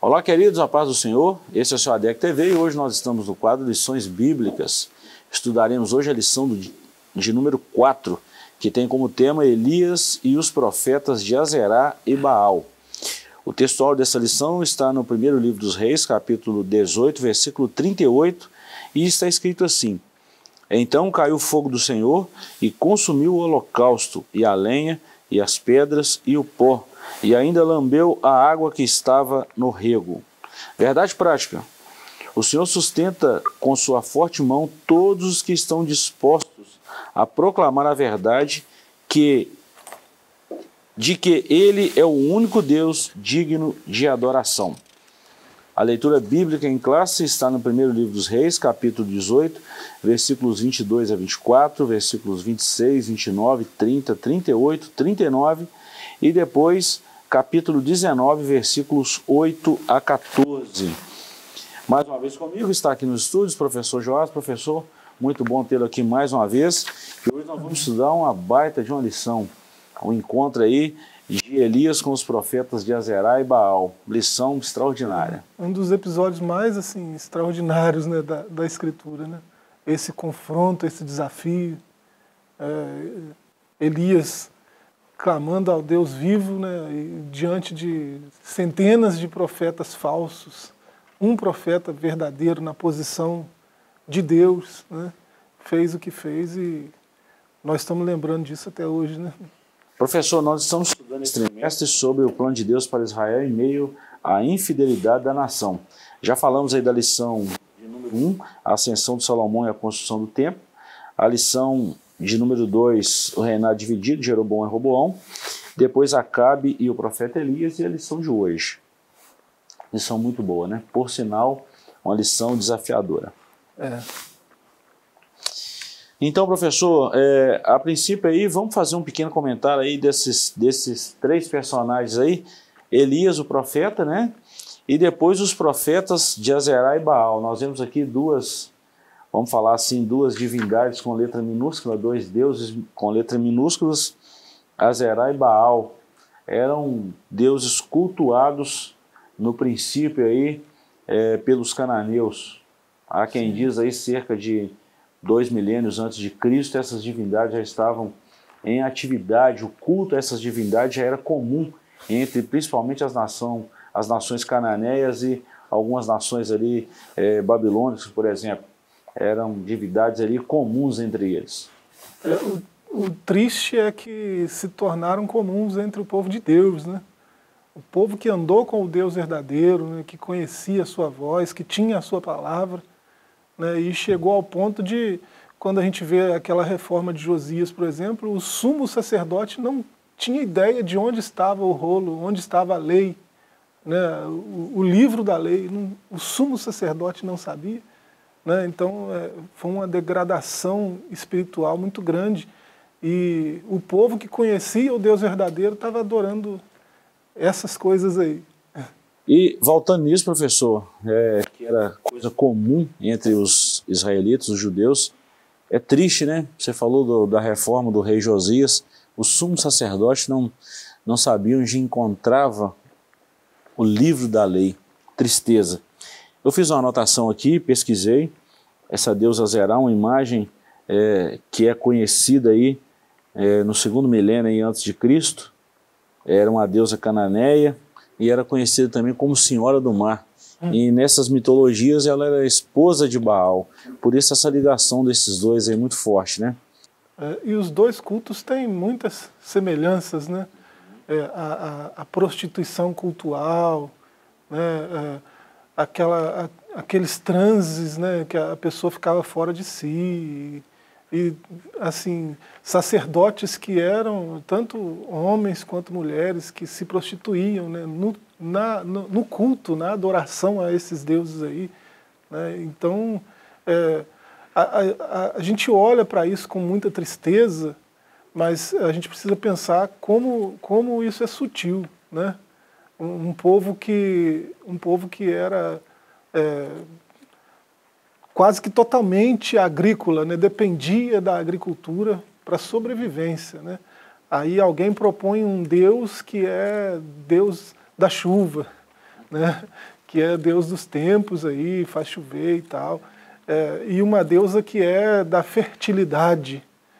Olá, queridos, a paz do Senhor. Esse é o seu ADEC TV e hoje nós estamos no quadro Lições Bíblicas. Estudaremos hoje a lição de número 4, que tem como tema Elias e os profetas de Azerá e Baal. O textual dessa lição está no primeiro livro dos Reis, capítulo 18, versículo 38, e está escrito assim: Então caiu o fogo do Senhor e consumiu o holocausto, e a lenha, e as pedras, e o pó, e ainda lambeu a água que estava no rego. Verdade prática. O Senhor sustenta com sua forte mão todos os que estão dispostos a proclamar a verdade de que Ele é o único Deus digno de adoração. A leitura bíblica em classe está no primeiro livro dos Reis, capítulo 18, versículos 22 a 24, versículos 26, 29, 30, 38, 39 e depois capítulo 19, versículos 8 a 14. Mais uma vez comigo está aqui nos estúdios, professor Joás. Professor, muito bom tê-lo aqui mais uma vez. E hoje nós vamos estudar uma baita de uma lição, um encontro aí de Elias com os profetas de Azerá e Baal. Lição extraordinária. Um dos episódios mais assim, extraordinários, né, da Escritura, né? Esse confronto, esse desafio. Elias clamando ao Deus vivo, né, e diante de centenas de profetas falsos. Um profeta verdadeiro na posição de Deus, né, fez o que fez e nós estamos lembrando disso até hoje, né? Professor, nós estamos estudando esse trimestre sobre o plano de Deus para Israel em meio à infidelidade da nação. Já falamos aí da lição de número 1, a ascensão de Salomão e a construção do templo. A lição de número 2, o reinado dividido, Jeroboão e Roboão. Depois Acabe e o profeta Elias, e a lição de hoje. Lição muito boa, né? Por sinal, uma lição desafiadora. Então, professor, a princípio aí, vamos fazer um pequeno comentário aí desses três personagens aí, Elias, o profeta, né? E depois os profetas de Azerá e Baal. Nós vemos aqui duas, vamos falar assim, duas divindades com letra minúscula, dois deuses com letra minúsculas, Azerá e Baal. Eram deuses cultuados no princípio aí pelos cananeus. Há quem diz aí cerca de 2 milênios antes de Cristo, essas divindades já estavam em atividade, o culto a essas divindades já era comum entre principalmente as nações cananeias e algumas nações ali babilônicas, por exemplo. Eram divindades ali comuns entre eles. O triste é que se tornaram comuns entre o povo de Deus, né? O povo que andou com o Deus verdadeiro, né, que conhecia a sua voz, que tinha a sua palavra, né, e chegou ao ponto de, quando a gente vê aquela reforma de Josias, por exemplo, o sumo sacerdote não tinha ideia de onde estava o rolo, onde estava a lei, né, o livro da lei, o sumo sacerdote não sabia, né, então foi uma degradação espiritual muito grande, e o povo que conhecia o Deus verdadeiro estava adorando essas coisas aí. E voltando nisso, professor, que era coisa comum entre os israelitas, os judeus, é triste, né? Você falou da reforma do rei Josias, os sumos sacerdotes não sabiam onde encontrava o livro da lei. Tristeza. Eu fiz uma anotação aqui, pesquisei, essa deusa Azerá, uma imagem que é conhecida aí no segundo milênio aí antes de Cristo, era uma deusa cananeia e era conhecida também como Senhora do Mar. E nessas mitologias ela era esposa de Baal. Por isso essa ligação desses dois é muito forte, né? E os dois cultos têm muitas semelhanças, né? A prostituição cultural, né? Aqueles transes, né? Que a pessoa ficava fora de si. E, assim, sacerdotes que eram tanto homens quanto mulheres que se prostituíam, né, no culto, na adoração a esses deuses aí, né? Então, a gente olha para isso com muita tristeza, mas a gente precisa pensar como isso é sutil, né? Um povo que era quase que totalmente agrícola, né? Dependia da agricultura para a sobrevivência, né? Aí alguém propõe um Deus que é Deus da chuva, né? Que é Deus dos tempos aí, faz chover e tal. E uma deusa que é da fertilidade.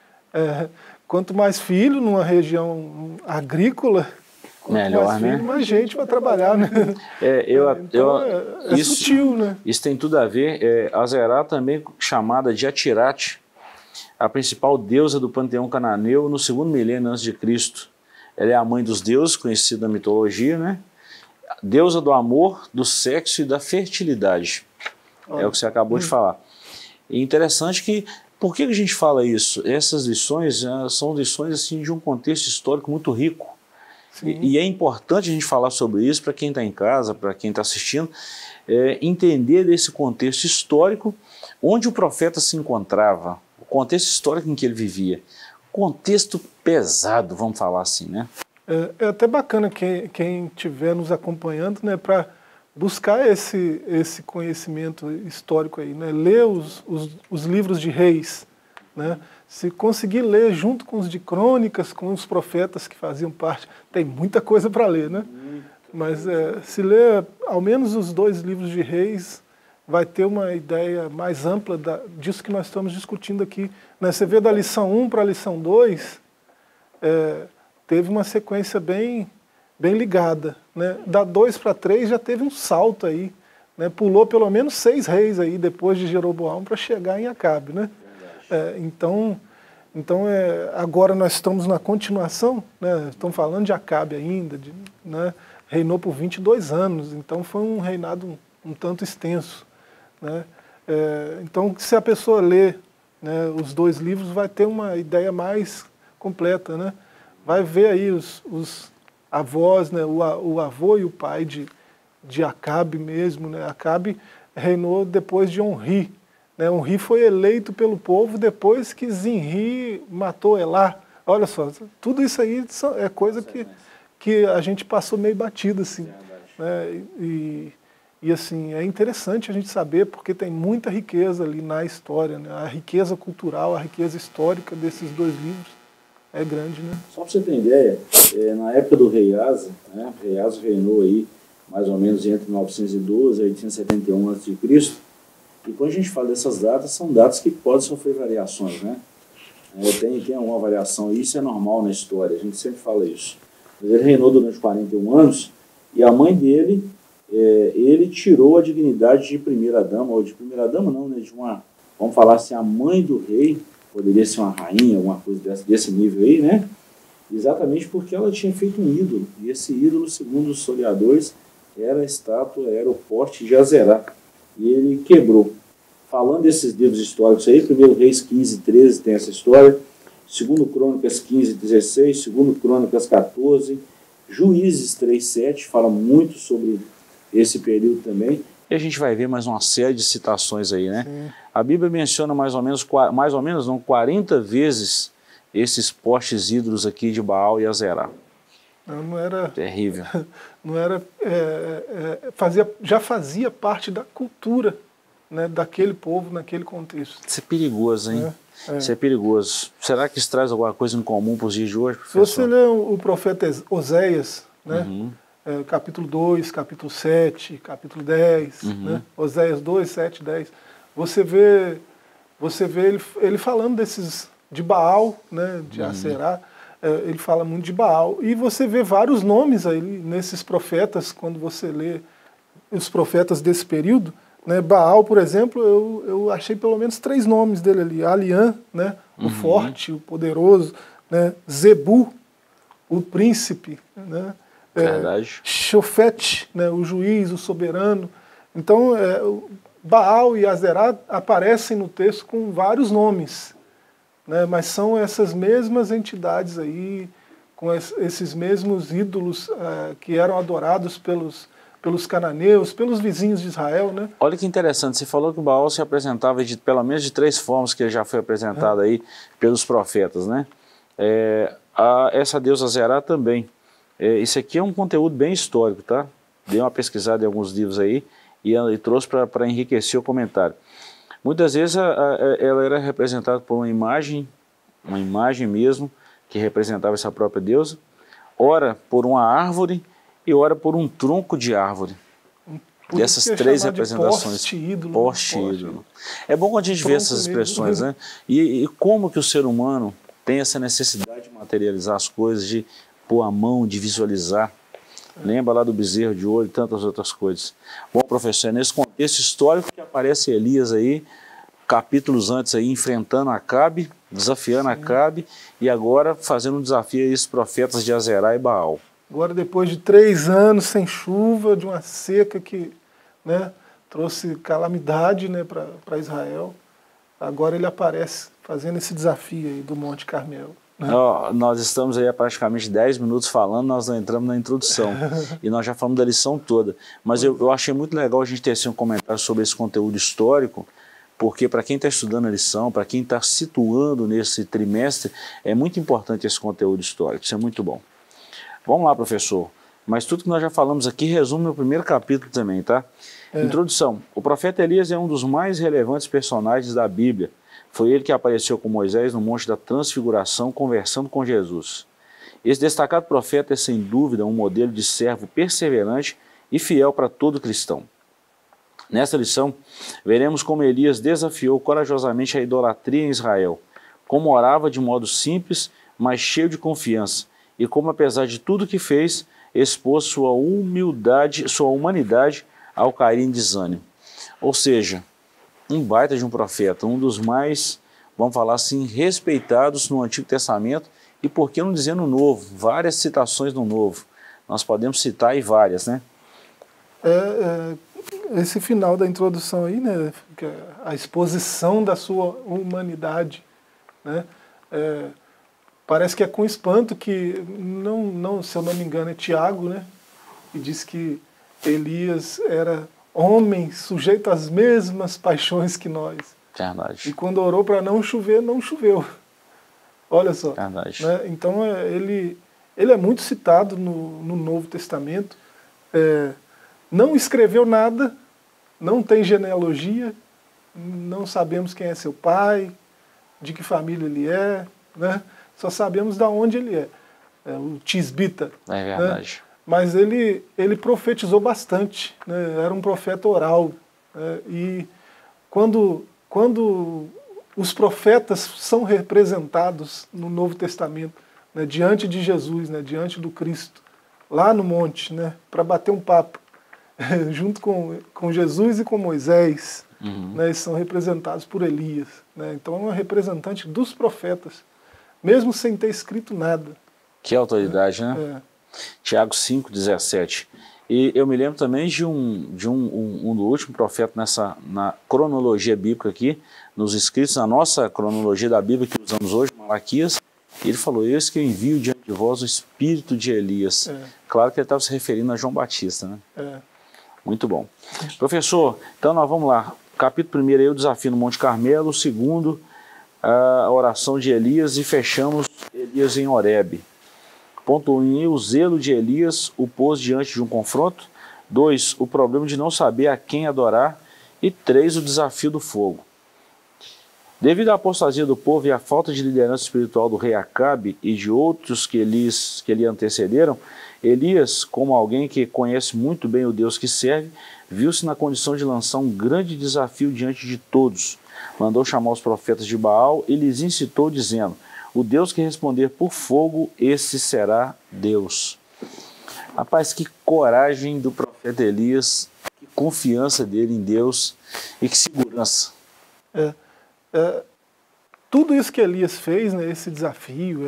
Quanto mais filho numa região agrícola, quanto melhor, mais filho, né? mais gente vai trabalhar, né? Então isso, sutil, né? Isso tem tudo a ver. Azerá também chamada de Atirate, a principal deusa do panteão cananeu no 2º milênio antes de Cristo. Ela é a mãe dos deuses, conhecida na mitologia, né? Deusa do amor, do sexo e da fertilidade. É o que você acabou de falar. E interessante que, por que a gente fala isso? Essas lições são lições assim, de um contexto histórico muito rico. E é importante a gente falar sobre isso para quem está em casa, para quem está assistindo, entender desse contexto histórico, onde o profeta se encontrava, o contexto histórico em que ele vivia. Contexto pesado, vamos falar assim, né? É até bacana quem estiver nos acompanhando, né, para buscar esse conhecimento histórico aí, né? Ler os livros de reis, né? Se conseguir ler junto com os de crônicas, com os profetas que faziam parte, tem muita coisa para ler, né? Mas se ler ao menos os 2 livros de reis, vai ter uma ideia mais ampla disso que nós estamos discutindo aqui, né? Você vê da lição 1 para a lição 2, teve uma sequência bem ligada, né? Da 2 para 3 já teve um salto aí, né? Pulou pelo menos 6 reis aí depois de Jeroboão para chegar em Acabe, né? Então agora nós estamos na continuação, né? Estamos falando de Acabe ainda, né? Reinou por 22 anos, então foi um reinado um tanto extenso, né? Então se a pessoa ler, né, os 2 livros, vai ter uma ideia mais completa, né? Vai ver aí os avós, né, o avô e o pai de Acabe mesmo, né? Acabe reinou depois de Onri, né? Onri foi eleito pelo povo depois que Zinri matou Elá. Olha só, tudo isso aí é coisa que a gente passou meio batido, assim, né? E assim, é interessante a gente saber, porque tem muita riqueza ali na história, né? A riqueza cultural, a riqueza histórica desses 2 livros é grande, né? Só para você ter ideia, na época do rei Asa, né, o rei Asa reinou aí mais ou menos entre 912 e 871 a.C., e quando a gente fala dessas datas, são datas que podem sofrer variações, né? Tem alguma variação, e isso é normal na história, a gente sempre fala isso. Mas ele reinou durante 41 anos, e a mãe dele, ele tirou a dignidade de primeira-dama, ou de primeira-dama não, né, vamos falar assim, a mãe do rei, poderia ser uma rainha, alguma coisa desse nível aí, né? Exatamente porque ela tinha feito um ídolo. E esse ídolo, segundo os historiadores, era a estátua, era o poste de Azerá. E ele quebrou. Falando desses livros históricos aí, 1 Reis 15, 13 tem essa história, 2 Crônicas 15, 16, 2 Crônicas 14, Juízes 3, 7, fala muito sobre esse período também. E a gente vai ver mais uma série de citações aí, né? Sim. A Bíblia menciona mais ou menos 40 vezes esses postes ídolos aqui de Baal e Azerá. Não era terrível. Não era, já fazia parte da cultura, né, daquele povo, naquele contexto. Isso é perigoso, hein? Isso é perigoso. Será que isso traz alguma coisa em comum para os dias de hoje, professor? Se você lê o profeta Oséias, né? Capítulo 2, capítulo 7, capítulo 10, né? Oséias 2, 7, 10, você vê ele falando de Baal, né, de Aserá, ele fala muito de Baal, e você vê vários nomes aí nesses profetas, quando você lê os profetas desse período, né? Baal, por exemplo, eu achei pelo menos 3 nomes dele ali, Aliã, né, o forte, o poderoso, né, Zebu, o príncipe, né, Shofet, né, o juiz, o soberano. Então, Baal e Azerá aparecem no texto com vários nomes, né, mas são essas mesmas entidades aí, com esses mesmos ídolos que eram adorados pelos cananeus, pelos vizinhos de Israel, né? Olha que interessante, você falou que o Baal se apresentava pelo menos de 3 formas que ele já foi apresentado aí pelos profetas, né? Essa deusa Azerá também. Isso aqui é um conteúdo bem histórico, tá? Dei uma pesquisada em alguns livros aí e trouxe para enriquecer o comentário. Muitas vezes ela era representada por uma imagem mesmo, que representava essa própria deusa, ora por uma árvore e ora por um tronco de árvore. dessas três representações. Poste-ídolo. Poste-ídolo. É bom quando a gente vê essas expressões, né? E como que o ser humano tem essa necessidade de materializar as coisas, de pôr a mão, de visualizar. Lembra lá do bezerro de ouro e tantas outras coisas. Bom, professor, é nesse contexto histórico que aparece Elias aí, capítulos antes aí, enfrentando Acabe, desafiando Acabe, e agora fazendo um desafio a esses profetas de Azerá e Baal. Agora, depois de 3 anos sem chuva, de uma seca que, né, trouxe calamidade, né, para Israel, agora ele aparece fazendo esse desafio aí do Monte Carmelo. Nós estamos aí há praticamente 10 minutos falando, nós não entramos na introdução e nós já falamos da lição toda, mas eu achei muito legal a gente ter assim, um comentário sobre esse conteúdo histórico, porque para quem está estudando a lição, para quem está situando nesse trimestre, é muito importante esse conteúdo histórico, isso é muito bom. Vamos lá, professor, mas tudo que nós já falamos aqui resume o primeiro capítulo também, tá? Introdução. O profeta Elias é um dos mais relevantes personagens da Bíblia. Foi ele que apareceu com Moisés no Monte da Transfiguração, conversando com Jesus. Esse destacado profeta é, sem dúvida, um modelo de servo perseverante e fiel para todo cristão. Nesta lição, veremos como Elias desafiou corajosamente a idolatria em Israel, como orava de modo simples, mas cheio de confiança, e como, apesar de tudo que fez, expôs sua humildade, sua humanidade ao cair em desânimo. Ou seja, um baita de um profeta, um dos mais, vamos falar assim, respeitados no Antigo Testamento, e por que não dizer no Novo? Várias citações no Novo. Nós podemos citar aí várias, né? Esse final da introdução aí, né, a exposição da sua humanidade, né, parece que é com espanto que, se eu não me engano, é Tiago, né, que diz que Elias era homem sujeito às mesmas paixões que nós. Verdade. E quando orou para não chover, não choveu. Olha só. Verdade. Né? Então ele é muito citado no Novo Testamento. Não escreveu nada, não tem genealogia, não sabemos quem é seu pai, de que família ele é, né? Só sabemos de onde ele é. O tisbita. É verdade. Né? Mas ele profetizou bastante, né? Era um profeta oral. Né? E quando os profetas são representados no Novo Testamento, né? Diante de Jesus, né? Diante do Cristo, lá no monte, né? Para bater um papo, junto com Jesus e com Moisés, né? Eles são representados por Elias. Né? Então é um representante dos profetas, mesmo sem ter escrito nada. Que autoridade, né? Tiago 5,17. E eu me lembro também de um do último profeta na cronologia bíblica aqui, nos escritos, na nossa cronologia da Bíblia que usamos hoje, Malaquias, ele falou, eis que eu envio diante de vós o espírito de Elias. Claro que ele estava se referindo a João Batista, né? Muito bom. Professor, então nós vamos lá. Capítulo 1 aí, o desafio no Monte Carmelo. O segundo, a oração de Elias, e fechamos Elias em Horebe. Ponto 1, o zelo de Elias o pôs diante de um confronto. 2, o problema de não saber a quem adorar. E 3, o desafio do fogo. Devido à apostasia do povo e à falta de liderança espiritual do rei Acabe e de outros que lhe antecederam, Elias, como alguém que conhece muito bem o Deus que serve, viu-se na condição de lançar um grande desafio diante de todos. Mandou chamar os profetas de Baal e lhes incitou, dizendo, o Deus que responder por fogo, esse será Deus. Rapaz, que coragem do profeta Elias, que confiança dele em Deus e que segurança. Tudo isso que Elias fez, né, esse desafio,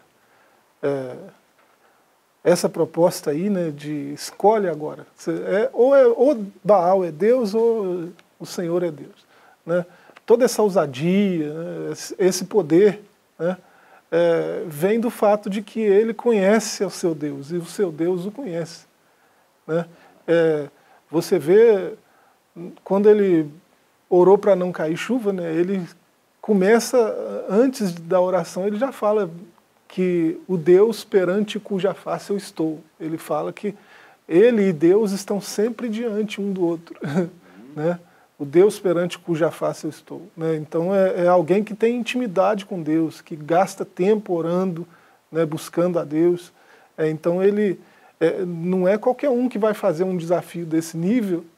essa proposta aí, né, de escolhe agora. Ou Baal é Deus ou o Senhor é Deus. Né? Toda essa ousadia, né, esse poder, né, vem do fato de que ele conhece o seu Deus e o seu Deus o conhece. Né? Você vê, quando ele orou para não cair chuva, né, ele começa, antes da oração, ele já fala que o Deus perante cuja face eu estou. Ele fala que ele e Deus estão sempre diante um do outro. Né? O Deus perante cuja face eu estou. Né? Então é alguém que tem intimidade com Deus, que gasta tempo orando, né, buscando a Deus. Então ele não é qualquer um que vai fazer um desafio desse nível,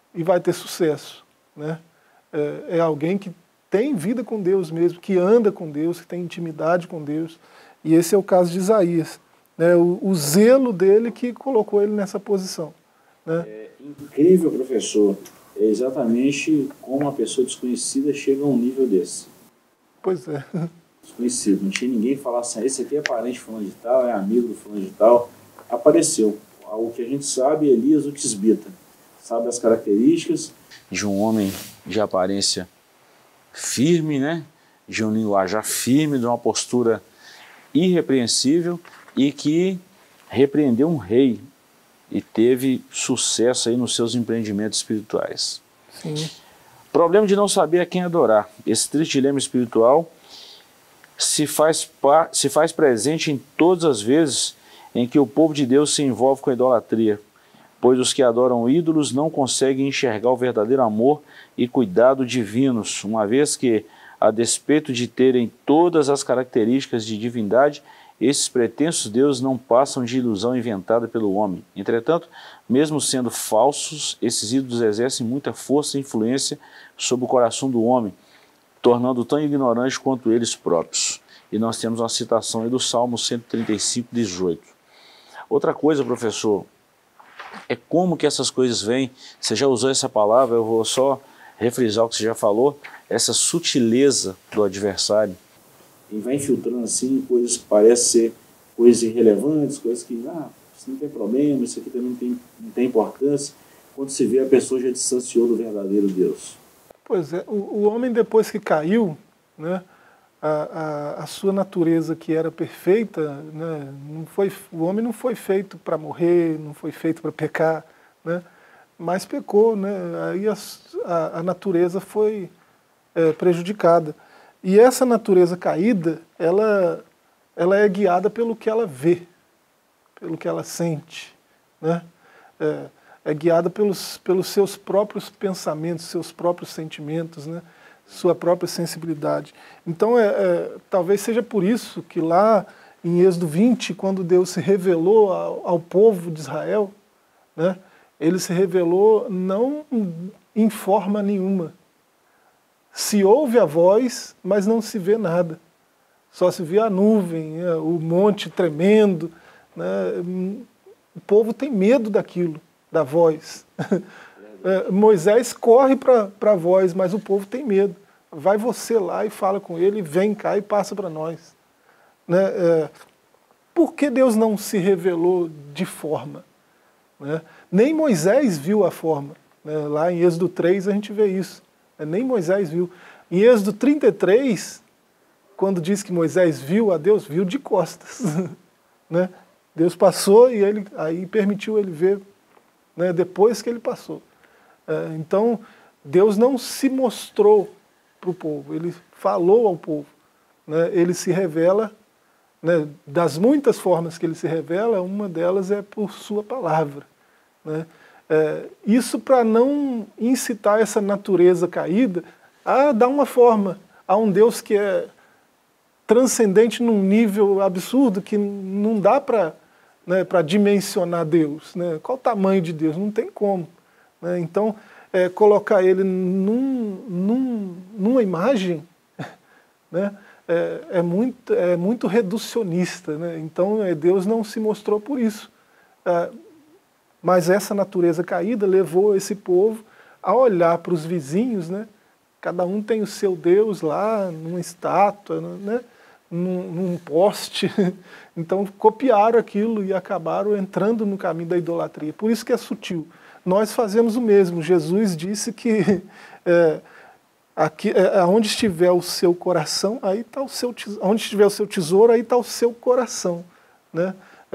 e vai ter sucesso, né? É alguém que tem vida com Deus mesmo, que anda com Deus, que tem intimidade com Deus. E esse é o caso de Isaías, né? O zelo dele que colocou ele nessa posição, né? É incrível, professor, é exatamente como uma pessoa desconhecida chega a um nível desse. Pois é. Desconhecido, não tinha ninguém que falasse assim, esse aqui é parente de fulano de tal, é amigo do fulano de tal. Apareceu. O que a gente sabe, Elias o Tisbita, sabe as características de um homem de aparência firme, né? De um linguajar firme, de uma postura irrepreensível e que repreendeu um rei e teve sucesso aí nos seus empreendimentos espirituais. Sim. Problema de não saber a quem adorar. Esse triste dilema espiritual se faz presente em todas as vezes em que o povo de Deus se envolve com a idolatria, pois os que adoram ídolos não conseguem enxergar o verdadeiro amor e cuidado divinos, uma vez que, a despeito de terem todas as características de divindade, esses pretensos deuses não passam de ilusão inventada pelo homem. Entretanto, mesmo sendo falsos, esses ídolos exercem muita força e influência sobre o coração do homem, tornando-o tão ignorante quanto eles próprios. E nós temos uma citação aí do Salmo 135, 18. Outra coisa, professor, é como que essas coisas vêm. Você já usou essa palavra, eu vou só refrisar o que você já falou, essa sutileza do adversário. E vai infiltrando assim coisas que parecem ser coisas irrelevantes, coisas que, isso não tem problema, isso aqui também não tem importância, quando se vê a pessoa já distanciou do verdadeiro Deus. Pois é, o homem depois que caiu, né, a sua natureza que era perfeita, né, o homem não foi feito para morrer, não foi feito para pecar, né, mas pecou, né, aí a natureza foi prejudicada. E essa natureza caída, ela é guiada pelo que ela vê, pelo que ela sente, né, é guiada pelos seus próprios pensamentos, seus próprios sentimentos, né, sua própria sensibilidade. Então, talvez seja por isso que lá em Êxodo 20, quando Deus se revelou ao povo de Israel, né, ele se revelou não em forma nenhuma. Se ouve a voz, mas não se vê nada. Só se vê a nuvem, o monte tremendo, né, o povo tem medo daquilo, da voz. Moisés corre para a voz, mas o povo tem medo. Vai você lá e fala com ele, vem cá e passa para nós. Né? Por que Deus não se revelou de forma? Né? Nem Moisés viu a forma. Né? Lá em Êxodo 3 a gente vê isso. Nem Moisés viu. Em Êxodo 33, quando diz que Moisés viu a Deus, viu de costas. Né? Deus passou e ele aí permitiu ele ver, né, depois que ele passou. Então, Deus não se mostrou para o povo, ele falou ao povo. Né? Ele se revela, né, das muitas formas que ele se revela, uma delas é por sua palavra. Né? Isso para não incitar essa natureza caída a dar uma forma a um Deus que é transcendente num nível absurdo, que não dá para, né, para dimensionar Deus. Né? Qual o tamanho de Deus? Não tem como. Né? Então, colocar ele numa imagem, né, é muito reducionista. Né? Então, Deus não se mostrou por isso. Mas essa natureza caída levou esse povo a olhar para os vizinhos, né? Cada um tem o seu Deus lá, numa estátua, né? num poste. Então copiaram aquilo e acabaram entrando no caminho da idolatria. Por isso que é sutil. Nós fazemos o mesmo. Jesus disse que onde estiver o seu coração, aí está o seu tesouro. Onde estiver o seu tesouro, aí está o seu coração. Né?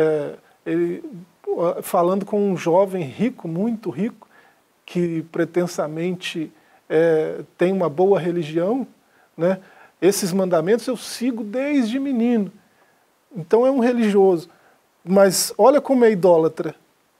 Falando com um jovem rico, muito rico, que pretensamente tem uma boa religião, né? Esses mandamentos eu sigo desde menino. Então é um religioso. Mas olha como é idólatra.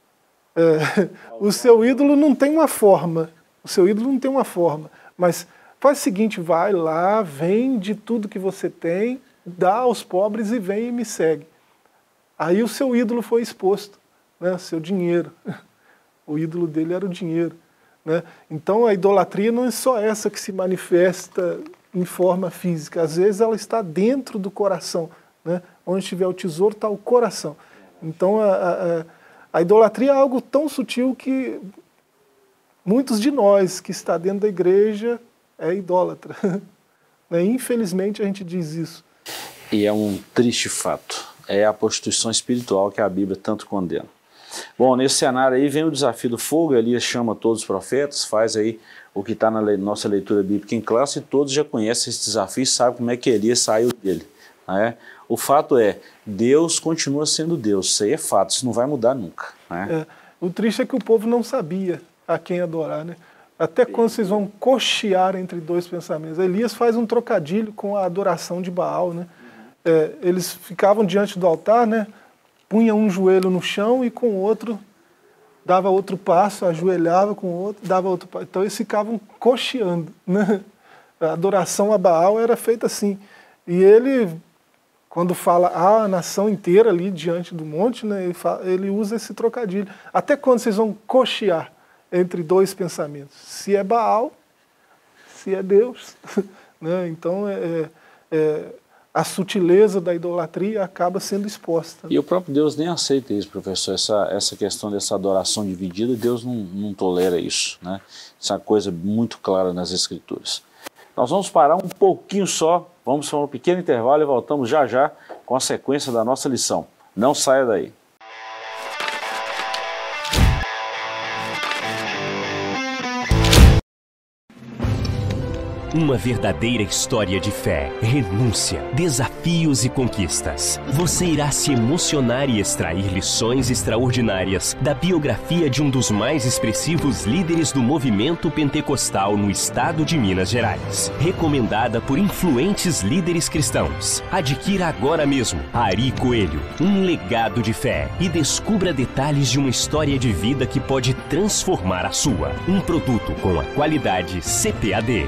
O seu ídolo não tem uma forma. O seu ídolo não tem uma forma. Mas faz o seguinte, vai lá, vende tudo que você tem, dá aos pobres e vem e me segue. Aí o seu ídolo foi exposto, né? Seu dinheiro. O ídolo dele era o dinheiro. né? Então a idolatria não é só essa que se manifesta em forma física, às vezes ela está dentro do coração, né? Onde estiver o tesouro está o coração. Então a idolatria é algo tão sutil que muitos de nós que está dentro da igreja é idólatra. Infelizmente a gente diz isso. E é um triste fato. É a prostituição espiritual que a Bíblia tanto condena. Bom, nesse cenário aí vem o desafio do fogo. Elias chama todos os profetas, faz aí o que está na nossa leitura bíblica em classe, e todos já conhecem esse desafio e sabem como é que Elias saiu dele, né? O fato é, Deus continua sendo Deus, isso aí é fato, isso não vai mudar nunca, né? O triste é que o povo não sabia a quem adorar, né? Até quando vocês vão cochear entre dois pensamentos. Elias faz um trocadilho com a adoração de Baal, né? Eles ficavam diante do altar, né? Punha um joelho no chão e com o outro dava outro passo, ajoelhava com o outro, dava outro passo. Então eles ficavam cocheando, né? A adoração a Baal era feita assim. E ele, quando fala a nação inteira ali diante do monte, né? Ele usa esse trocadilho. Até quando vocês vão cochear entre dois pensamentos? Se é Baal, se é Deus. Né? Então a sutileza da idolatria acaba sendo exposta. E o próprio Deus nem aceita isso, professor, essa questão dessa adoração dividida. Deus não tolera isso, né? Isso é uma coisa muito clara nas Escrituras. Nós vamos parar um pouquinho só, vamos para um pequeno intervalo e voltamos já já com a sequência da nossa lição. Não saia daí. Uma verdadeira história de fé, renúncia, desafios e conquistas. Você irá se emocionar e extrair lições extraordinárias da biografia de um dos mais expressivos líderes do movimento pentecostal no estado de Minas Gerais. Recomendada por influentes líderes cristãos. Adquira agora mesmo Ari Coelho, um legado de fé, e descubra detalhes de uma história de vida que pode transformar a sua. Um produto com a qualidade CPAD.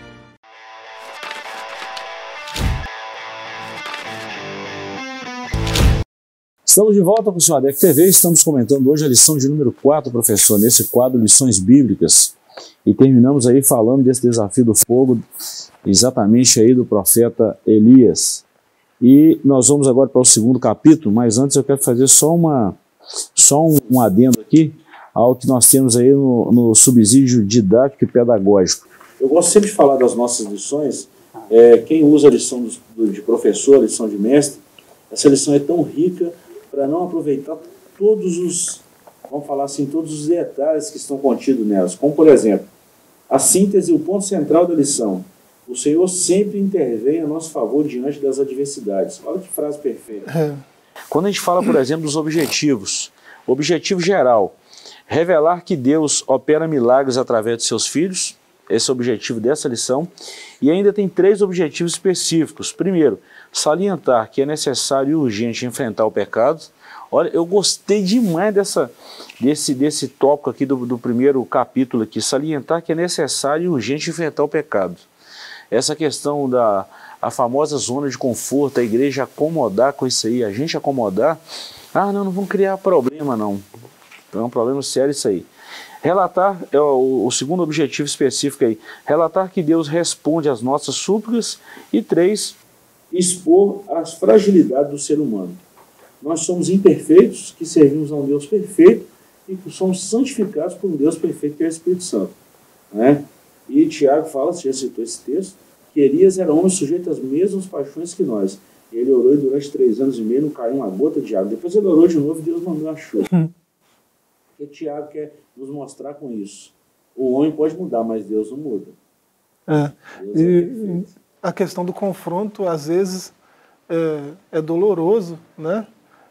Estamos de volta com o Suadec TV, estamos comentando hoje a lição de número 4, professor, nesse quadro Lições Bíblicas. E terminamos aí falando desse desafio do fogo, exatamente aí do profeta Elias. E nós vamos agora para o segundo capítulo, mas antes eu quero fazer só um adendo aqui ao que nós temos aí no subsídio didático e pedagógico. Eu gosto sempre de falar das nossas lições, quem usa a lição de professor, a lição de mestre, essa lição é tão rica para não aproveitar todos os, vamos falar assim, todos os detalhes que estão contidos nelas. Como, por exemplo, a síntese e o ponto central da lição. O Senhor sempre intervém a nosso favor diante das adversidades. Olha que frase perfeita. Quando a gente fala, por exemplo, dos objetivos, o objetivo geral, revelar que Deus opera milagres através de seus filhos, esse é o objetivo dessa lição, e ainda tem 3 objetivos específicos. Primeiro, salientar que é necessário e urgente enfrentar o pecado. Olha, eu gostei demais desse tópico aqui do primeiro capítulo aqui, salientar que é necessário e urgente enfrentar o pecado. Essa questão a famosa zona de conforto, a igreja acomodar com isso aí, a gente acomodar, não vamos criar problema não, é um problema sério isso aí. Relatar, o segundo objetivo específico aí, relatar que Deus responde às nossas súplicas. E 3, expor as fragilidades do ser humano. Nós somos imperfeitos, que servimos a um Deus perfeito e que somos santificados por um Deus perfeito, que é o Espírito Santo. Né? E Tiago fala, você já citou esse texto, que Elias era homem sujeito às mesmas paixões que nós. Ele orou e durante 3 anos e meio não caiu uma gota de água. Depois ele orou de novo e Deus mandou a chuva. O que Tiago quer nos mostrar com isso? O homem pode mudar, mas Deus não muda. E a questão do confronto, às vezes, é doloroso, né?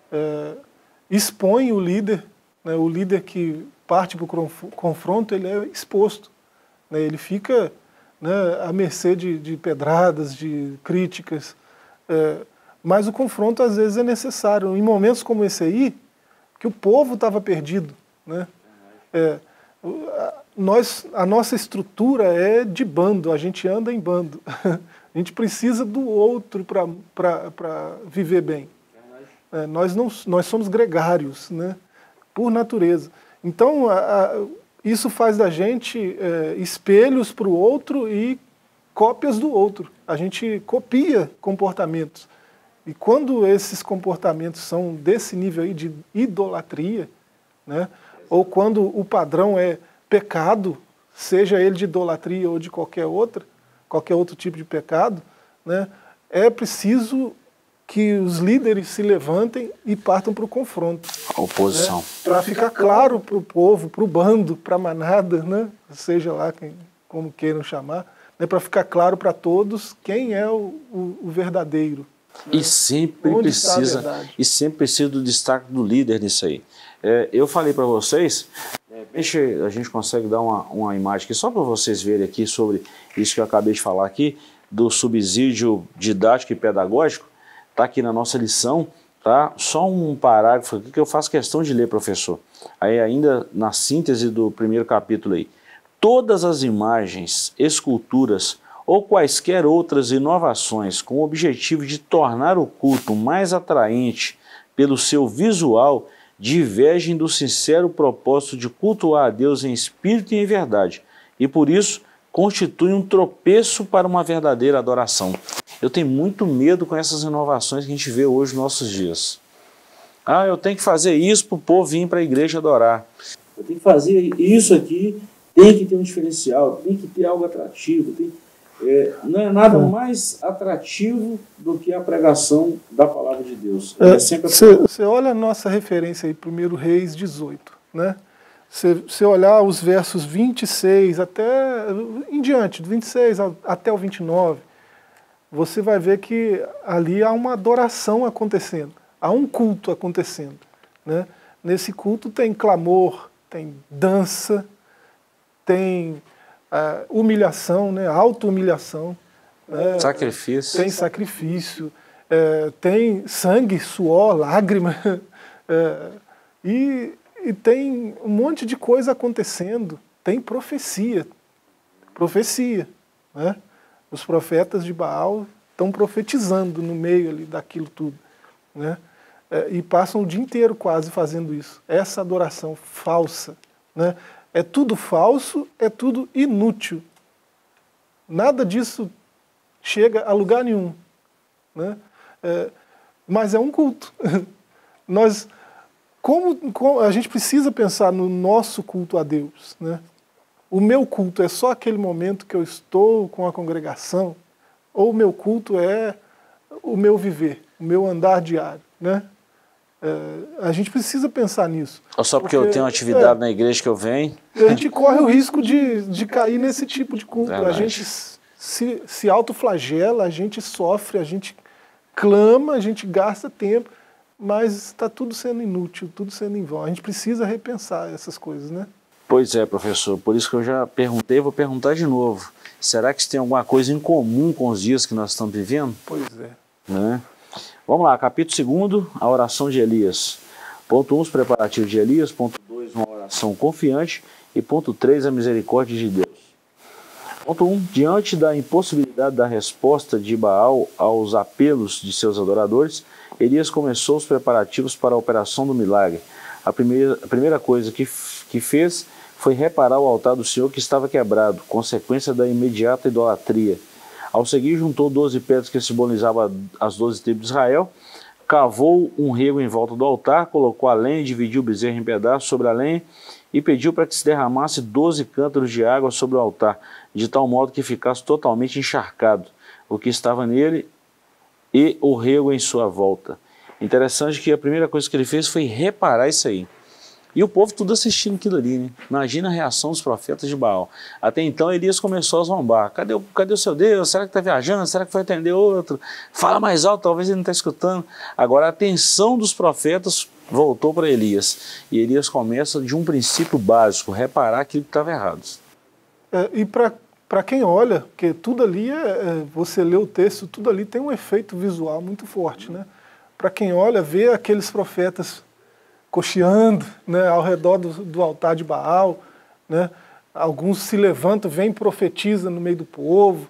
Expõe o líder, né? O líder que parte para o confronto, ele é exposto. Né? Ele fica, né, à mercê de pedradas, de críticas. Mas o confronto, às vezes, é necessário. Em momentos como esse aí, que o povo estava perdido. Né? A nossa estrutura é de bando, a gente anda em bando. A gente precisa do outro para viver bem. Nós somos gregários, né? Por natureza. Então, isso faz da gente espelhos para o outro e cópias do outro. A gente copia comportamentos. E quando esses comportamentos são desse nível aí de idolatria, né, ou quando o padrão é pecado, seja ele de idolatria ou de qualquer outro tipo de pecado, né, é preciso que os líderes se levantem e partam para o confronto. A oposição. Né, para ficar claro para o povo, para o bando, para a manada, né, seja lá como queiram chamar, né, para ficar claro para todos quem é o verdadeiro. E sempre precisa do destaque do líder nisso aí. Eu falei para vocês, a gente consegue dar uma imagem aqui só para vocês verem aqui sobre isso que eu acabei de falar aqui, do subsídio didático e pedagógico, está aqui na nossa lição, tá? Só um parágrafo aqui que eu faço questão de ler, professor. Aí ainda na síntese do primeiro capítulo aí. Todas as imagens, esculturas ou quaisquer outras inovações com o objetivo de tornar o culto mais atraente pelo seu visual divergem do sincero propósito de cultuar a Deus em espírito e em verdade, e por isso constituem um tropeço para uma verdadeira adoração. Eu tenho muito medo com essas inovações que a gente vê hoje nos nossos dias. Eu tenho que fazer isso para o povo vir para a igreja adorar. Eu tenho que fazer isso aqui, tem que ter um diferencial, tem que ter algo atrativo, não é nada mais atrativo do que a pregação da palavra de Deus. Você olha a nossa referência aí, 1 Reis 18, né? Você olhar os versos 26 até em diante, do 26 até o 29, você vai ver que ali há uma adoração acontecendo, há um culto acontecendo, né? Nesse culto tem clamor, tem dança, tem humilhação, né? Auto-humilhação. Né? Sacrifício. Tem sacrifício, tem sangue, suor, lágrima, e tem um monte de coisa acontecendo. Tem profecia, né? Os profetas de Baal estão profetizando no meio ali daquilo tudo, né? E passam o dia inteiro quase fazendo isso. Essa adoração falsa, né? É tudo falso, é tudo inútil. Nada disso chega a lugar nenhum, né? Mas é um culto. Como a gente precisa pensar no nosso culto a Deus, né? O meu culto é só aquele momento que eu estou com a congregação, ou o meu culto é o meu viver, o meu andar diário, né? A gente precisa pensar nisso. Ou só porque eu tenho uma atividade na igreja que eu venho? A gente corre o risco de cair nesse tipo de culto. Verdade. A gente se autoflagela, a gente sofre, a gente clama, a gente gasta tempo, mas está tudo sendo inútil, tudo sendo em vão. A gente precisa repensar essas coisas, né? Pois é, professor. Por isso que eu já perguntei, vou perguntar de novo. Será que isso tem alguma coisa em comum com os dias que nós estamos vivendo? Pois é. Né? Vamos lá, capítulo 2, a oração de Elias. Ponto 1, os preparativos de Elias. Ponto 2, uma oração confiante. E ponto 3, a misericórdia de Deus. Ponto 1, diante da impossibilidade da resposta de Baal aos apelos de seus adoradores, Elias começou os preparativos para a operação do milagre. A primeira coisa que fez foi reparar o altar do Senhor que estava quebrado, consequência da imediata idolatria. Ao seguir, juntou 12 pedras que simbolizavam as 12 tribos de Israel, cavou um rego em volta do altar, colocou a lenha, dividiu o bezerro em pedaços sobre a lenha e pediu para que se derramasse 12 cântaros de água sobre o altar, de tal modo que ficasse totalmente encharcado o que estava nele e o rego em sua volta. Interessante que a primeira coisa que ele fez foi reparar isso aí. E o povo tudo assistindo aquilo ali, né? Imagina a reação dos profetas de Baal. Até então Elias começou a zombar. Cadê o seu Deus? Será que está viajando? Será que foi atender outro? Fala mais alto, talvez ele não está escutando. Agora a atenção dos profetas voltou para Elias. E Elias começa de um princípio básico, reparar aquilo que estava errado. E para quem olha, porque tudo ali, você lê o texto, tudo ali tem um efeito visual muito forte, né? Para quem olha, vê aqueles profetas cocheando, né, ao redor do altar de Baal, né? Alguns se levantam, vêm e profetizam no meio do povo,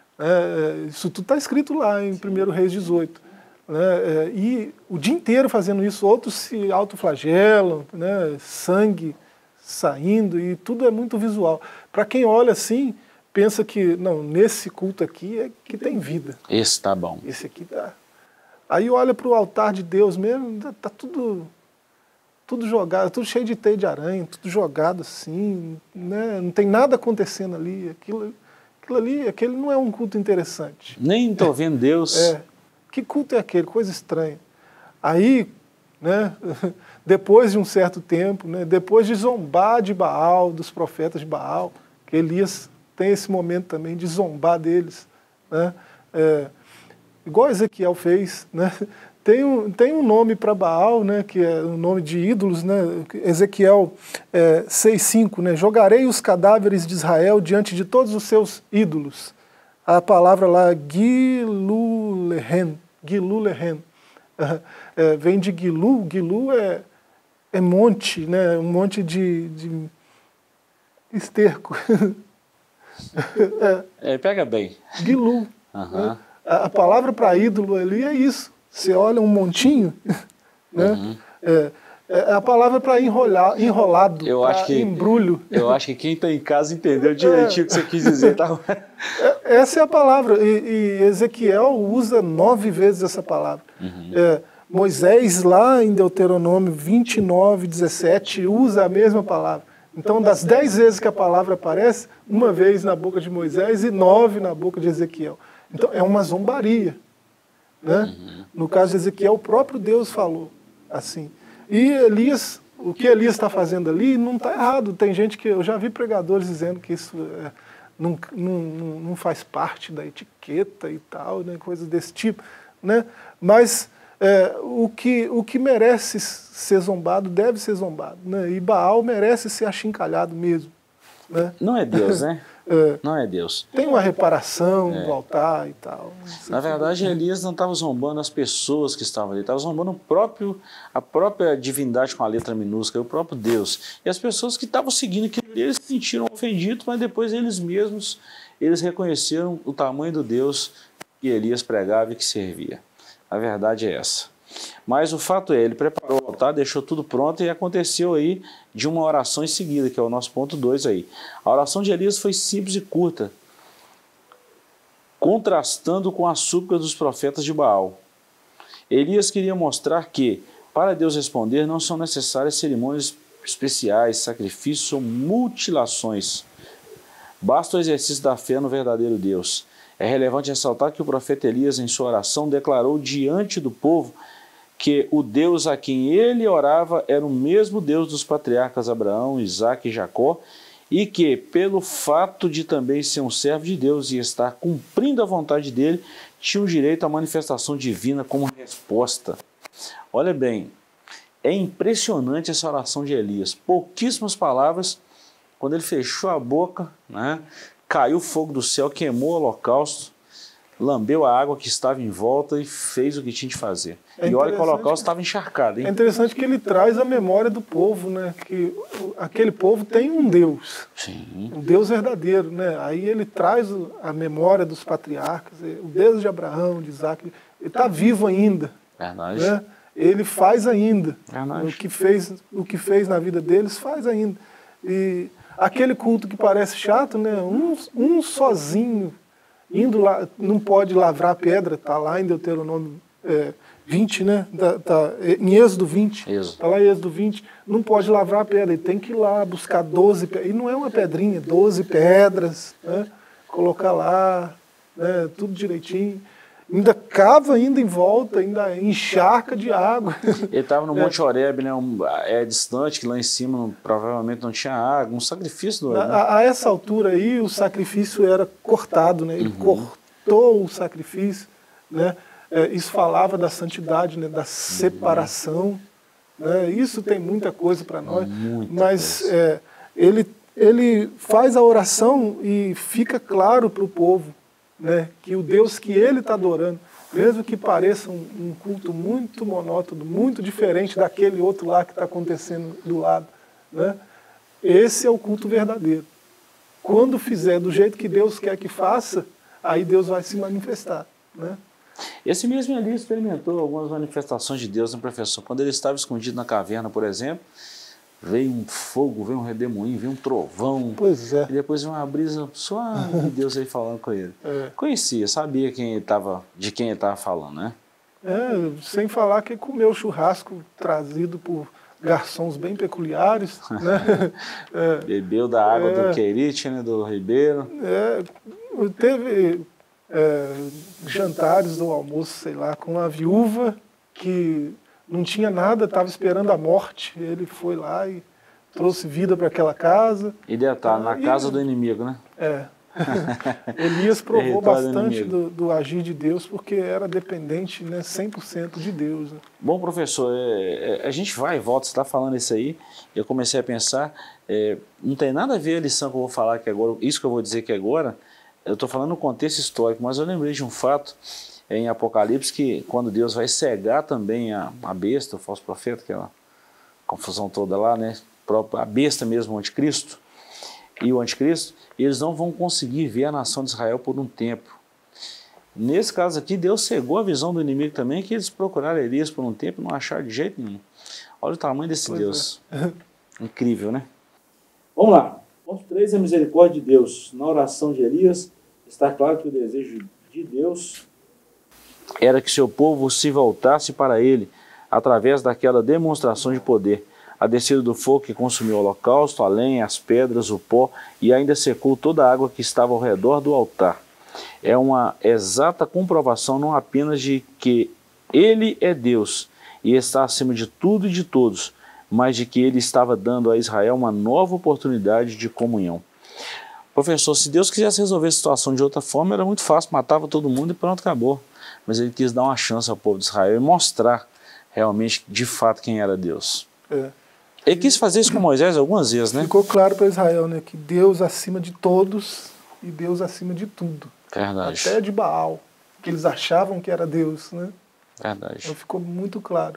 né? Isso tudo está escrito lá em 1 Reis 18. Né? E o dia inteiro fazendo isso, outros se autoflagelam, né? Sangue saindo, e tudo é muito visual. Para quem olha assim, pensa que, não, nesse culto aqui é que tem vida. Esse tá bom. Esse aqui tá. Aí olha para o altar de Deus mesmo, tá tudo jogado, tudo cheio de teia de aranha, tudo jogado assim, né? Não tem nada acontecendo ali. Aquele não é um culto interessante. Nem estou vendo Deus. Que culto é aquele? Coisa estranha. Aí, né, depois de um certo tempo, né, depois de zombar de Baal, dos profetas de Baal, que Elias tem esse momento também de zombar deles, né, igual Ezequiel fez, né, tem um nome para Baal, né, que é um nome de ídolos, né, Ezequiel 6:5, né, jogarei os cadáveres de Israel diante de todos os seus ídolos. A palavra lá, Gilulehen, vem de Gilu é monte, né, um monte de esterco. Pega bem. Gilu. Né? A palavra para ídolo ali é isso. Você olha um montinho, né? A palavra para enrolado, embrulho. Eu acho que quem está em casa entendeu direitinho o que você quis dizer. Tá? Essa é a palavra. E Ezequiel usa 9 vezes essa palavra. Moisés, lá em Deuteronômio 29:17, usa a mesma palavra. Então, das 10 vezes que a palavra aparece, 1 vez na boca de Moisés e 9 na boca de Ezequiel. Então, é uma zombaria. Né? No caso de Ezequiel, o próprio Deus falou assim. E Elias, o que Elias está fazendo ali não está errado. Tem gente que, eu já vi pregadores dizendo que isso não faz parte da etiqueta e tal, né? Coisas desse tipo. Né? Mas o que merece ser zombado deve ser zombado. Né? E Baal merece ser achincalhado mesmo. Né? Não é Deus, né? Não é Deus. Tem uma reparação do altar e tal. Na verdade, Elias não estava zombando as pessoas que estavam ali, estava zombando a própria divindade com a letra minúscula, o próprio Deus. E as pessoas que estavam seguindo aquilo, eles se sentiram ofendidos, mas depois eles mesmos, eles reconheceram o tamanho do Deus que Elias pregava e que servia. A verdade é essa. Mas o fato é, ele preparou o altar, deixou tudo pronto e aconteceu aí de uma oração em seguida, que é o nosso ponto 2 aí. A oração de Elias foi simples e curta, contrastando com a súplica dos profetas de Baal. Elias queria mostrar que, para Deus responder, não são necessárias cerimônias especiais, sacrifícios ou mutilações. Basta o exercício da fé no verdadeiro Deus. É relevante ressaltar que o profeta Elias, em sua oração, declarou diante do povo que o Deus a quem ele orava era o mesmo Deus dos patriarcas Abraão, Isaque e Jacó, e que, pelo fato de também ser um servo de Deus e estar cumprindo a vontade dele, tinha o direito à manifestação divina como resposta. Olha bem, é impressionante essa oração de Elias. Pouquíssimas palavras, quando ele fechou a boca, né, caiu fogo do céu, queimou o holocausto, lambeu a água que estava em volta e fez o que tinha de fazer. E olha que o holocausto estava encharcado. Hein? É interessante que ele traz a memória do povo, né? Que aquele povo tem um Deus, sim, um Deus verdadeiro. Né? Aí ele traz a memória dos patriarcas, o Deus de Abraão, de Isaac, ele está vivo ainda. Verdade. Né? Ele faz ainda. Verdade. O que fez na vida deles, faz ainda. E aquele culto que parece chato, né? Um sozinho, indo lá, não pode lavrar a pedra, está lá em Deuteronômio 20, né? Em Êxodo 20, está lá em Êxodo 20, não pode lavrar a pedra, ele tem que ir lá buscar 12 pedras, e não é uma pedrinha, 12 pedras, né? Colocar lá, né? Tudo direitinho, ainda cava ainda em volta, ainda encharca de água. Ele estava no Monte Horebe, né? É distante, que lá em cima provavelmente não tinha água, um sacrifício do a essa altura aí, o sacrifício era cortado, né? Ele cortou o sacrifício, né? Isso falava da santidade, né? Da separação. Né? Isso tem muita coisa para nós, mas ele faz a oração e fica claro para o povo, né, que o Deus que ele está adorando, mesmo que pareça um culto muito monótono, muito diferente daquele outro lá que está acontecendo do lado, né, esse é o culto verdadeiro. Quando fizer do jeito que Deus quer que faça, aí Deus vai se manifestar. Né? Esse mesmo Elias experimentou algumas manifestações de Deus, né, professor? Quando ele estava escondido na caverna, por exemplo, veio um fogo, veio um redemoinho, veio um trovão. Pois é. E depois veio uma brisa suave de Deus aí falando com ele. Conhecia, sabia de quem ele estava falando, né? Sem falar que comeu churrasco trazido por garçons bem peculiares, né? Bebeu da água do Querite, né, do Ribeiro. Teve jantares ou almoço, sei lá, com uma viúva que não tinha nada, estava esperando a morte. Ele foi lá e trouxe vida para aquela casa. E detalhe, na casa do inimigo, né? Elias provou bastante do agir de Deus, porque era dependente, né, 100% de Deus. Né? Bom, professor, a gente vai e volta, você está falando isso aí, eu comecei a pensar, não tem nada a ver a lição que eu vou falar aqui agora, isso que eu vou dizer aqui agora, eu estou falando no contexto histórico, mas eu lembrei de um fato em Apocalipse, que quando Deus vai cegar também a besta, o falso profeta, aquela confusão toda lá, né, a besta mesmo, o anticristo, e o anticristo, eles não vão conseguir ver a nação de Israel por um tempo. Nesse caso aqui, Deus cegou a visão do inimigo também, que eles procuraram Elias por um tempo e não acharam de jeito nenhum. Olha o tamanho desse Deus. Incrível, né? Vamos lá. Ponto 3 é a misericórdia de Deus. Na oração de Elias, está claro que o desejo de Deus era que seu povo se voltasse para ele, através daquela demonstração de poder. A descida do fogo que consumiu o holocausto, a lenha, as pedras, o pó, e ainda secou toda a água que estava ao redor do altar. É uma exata comprovação não apenas de que Ele é Deus e está acima de tudo e de todos, mas de que Ele estava dando a Israel uma nova oportunidade de comunhão. Professor, se Deus quisesse resolver a situação de outra forma, era muito fácil, matava todo mundo e pronto, acabou. Mas Ele quis dar uma chance ao povo de Israel e mostrar realmente, de fato, quem era Deus. Ele quis fazer isso com Moisés algumas vezes, né? Ficou claro para Israel, né, que Deus acima de todos e Deus acima de tudo. Verdade. Até de Baal, que eles achavam que era Deus, né? Verdade. Então ficou muito claro.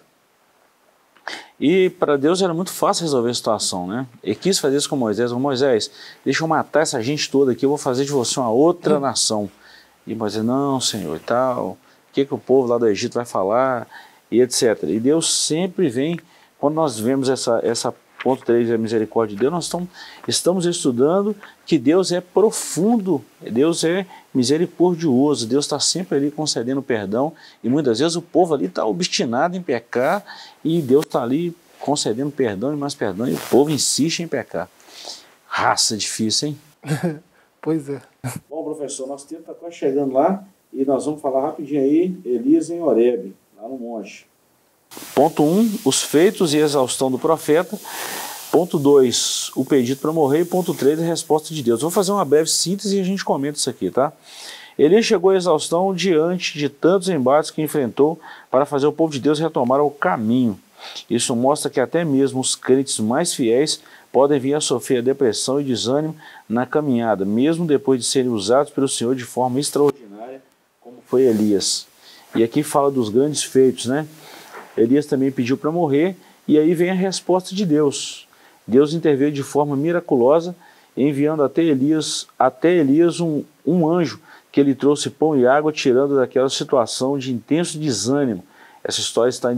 E para Deus era muito fácil resolver a situação, né? Ele quis fazer isso com Moisés. Moisés, deixa eu matar essa gente toda aqui, eu vou fazer de você uma outra nação. E Moisés, não, Senhor, e tal, o que o povo lá do Egito vai falar, e etc. E Deus sempre vem, quando nós vemos essa ponto 3, a misericórdia de Deus, nós estamos estudando que Deus é profundo, Deus é misericordioso, Deus está sempre ali concedendo perdão, e muitas vezes o povo ali está obstinado em pecar, e Deus está ali concedendo perdão e mais perdão, e o povo insiste em pecar. Raça difícil, hein? Pois é. Bom, professor, nosso tempo está quase chegando lá, e nós vamos falar rapidinho aí, Elias em Horebe, lá no monte. Ponto 1, os feitos e exaustão do profeta. Ponto 2, o pedido para morrer. E ponto 3, a resposta de Deus. Vou fazer uma breve síntese e a gente comenta isso aqui, tá? Elias chegou à exaustão diante de tantos embates que enfrentou para fazer o povo de Deus retomar o caminho. Isso mostra que até mesmo os crentes mais fiéis podem vir a sofrer depressão e desânimo na caminhada, mesmo depois de serem usados pelo Senhor de forma extraordinária, como foi Elias. E aqui fala dos grandes feitos, né? Elias também pediu para morrer, e aí vem a resposta de Deus. Deus interveio de forma miraculosa, enviando até Elias um anjo que lhe trouxe pão e água, tirando daquela situação de intenso desânimo. Essa história está em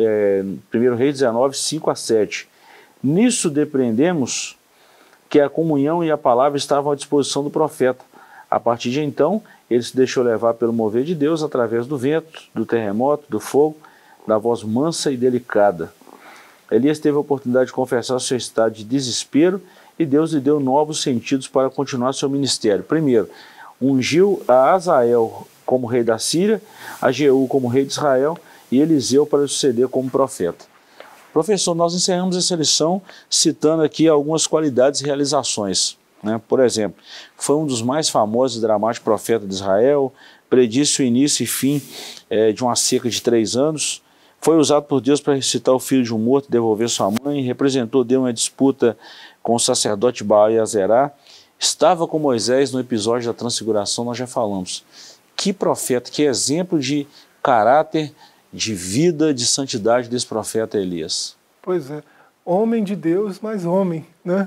1 Reis 19, 5-7. Nisso depreendemos que a comunhão e a palavra estavam à disposição do profeta. A partir de então, ele se deixou levar pelo mover de Deus através do vento, do terremoto, do fogo, da voz mansa e delicada. Elias teve a oportunidade de confessar seu estado de desespero e Deus lhe deu novos sentidos para continuar seu ministério. Primeiro, ungiu a Azael como rei da Síria, a Jeú como rei de Israel e Eliseu para suceder como profeta. Professor, nós encerramos essa lição citando aqui algumas qualidades e realizações. Por exemplo, foi um dos mais famosos e dramáticos profetas de Israel, predisse o início e fim de uma seca de 3 anos, foi usado por Deus para ressuscitar o filho de um morto e devolver sua mãe, representou Deus em uma disputa com o sacerdote Baal e Azerá, estava com Moisés no episódio da transfiguração, nós já falamos. Que profeta, que exemplo de caráter, de vida, de santidade desse profeta Elias. Pois é, homem de Deus, mas homem, né?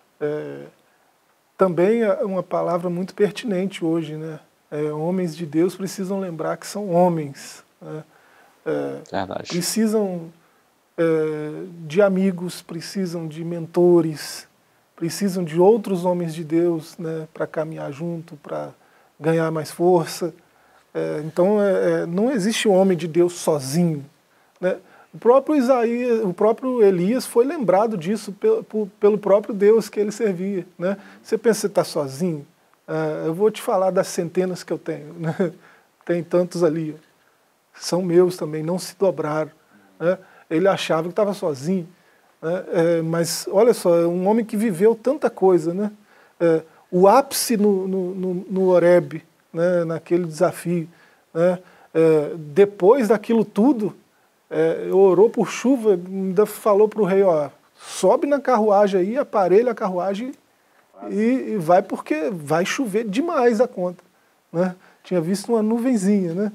Também é uma palavra muito pertinente hoje, né? Homens de Deus precisam lembrar que são homens, né? Verdade. Precisam de amigos, precisam de mentores, precisam de outros homens de Deus, né, para caminhar junto, para ganhar mais força. Então, não existe um homem de Deus sozinho, né? O próprio Elias foi lembrado disso pelo próprio Deus que ele servia, né? Você pensa que você está sozinho? Eu vou te falar das centenas que eu tenho, né? Tem tantos ali, são meus também, não se dobraram, né? Ele achava que estava sozinho, né? Mas olha só, é um homem que viveu tanta coisa, né? O ápice no Horebe, né? Naquele desafio, né? Depois daquilo tudo, orou por chuva, ainda falou para o rei, ó, sobe na carruagem aí, aparelha a carruagem e vai, porque vai chover demais a conta, né? Tinha visto uma nuvenzinha, né?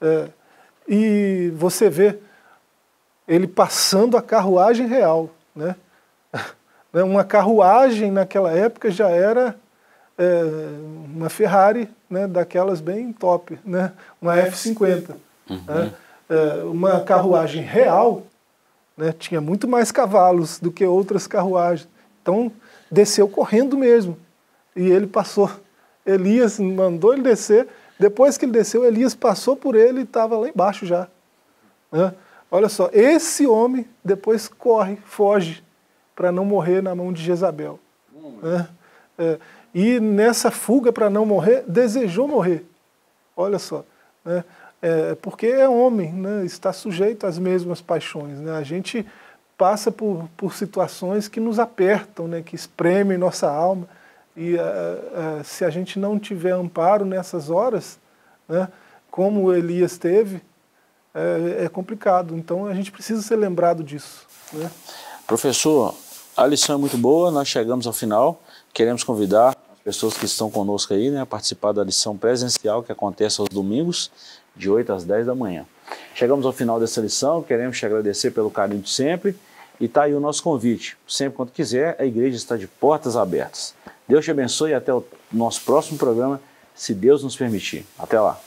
E você vê ele passando a carruagem real, né? Uma carruagem naquela época já era uma Ferrari, né, daquelas bem top, né? Uma F50. Né? Uma carruagem real, né, tinha muito mais cavalos do que outras carruagens. Então, desceu correndo mesmo. E ele passou. Elias mandou ele descer. Depois que ele desceu, Elias passou por ele e estava lá embaixo já. Né? Olha só, esse homem depois corre, foge, para não morrer na mão de Jezabel. Né? E nessa fuga para não morrer, desejou morrer. Olha só. Né? Porque é homem, né? Está sujeito às mesmas paixões. Né? A gente passa por situações que nos apertam, né? Que espremem nossa alma. E se a gente não tiver amparo nessas horas, né? Como Elias teve, é complicado. Então a gente precisa ser lembrado disso. Né? Professor, a lição é muito boa, nós chegamos ao final. Queremos convidar as pessoas que estão conosco aí, né, a participar da lição presencial que acontece aos domingos, de 8 às 10 da manhã. Chegamos ao final dessa lição, queremos te agradecer pelo carinho de sempre e está aí o nosso convite. Sempre quando quiser, a igreja está de portas abertas. Deus te abençoe e até o nosso próximo programa, se Deus nos permitir. Até lá.